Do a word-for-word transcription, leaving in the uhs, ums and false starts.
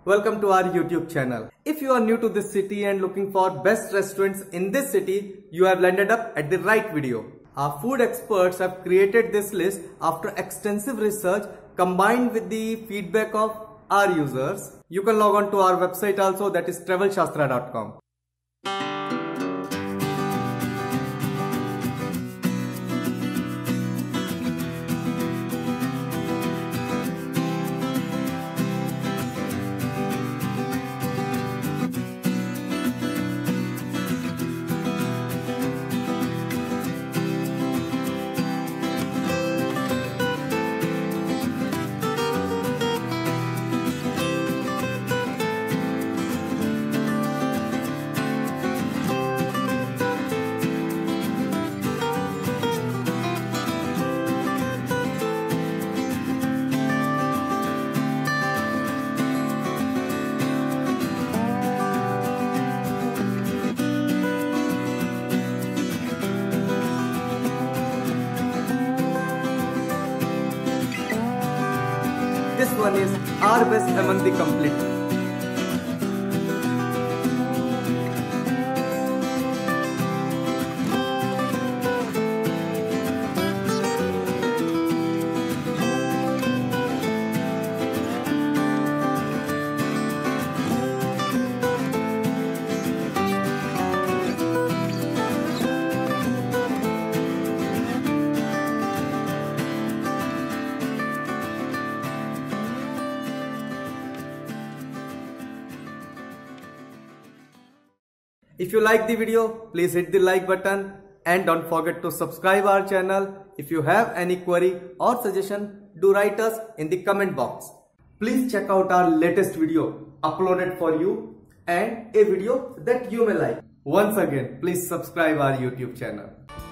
welcome to our YouTube channel. If you are new to this city and looking for best restaurants in this city, you have landed up at the right video. Our food experts have created this list after extensive research combined with the feedback of our users. You can log on to our website also, that is travel shastra dot com. This one is our best among the complete. If you like the video, please hit the like button and don't forget to subscribe our channel. If you have any query or suggestion, do write us in the comment box. Please check out our latest video uploaded for you and a video that you may like. Once again, please subscribe our YouTube channel.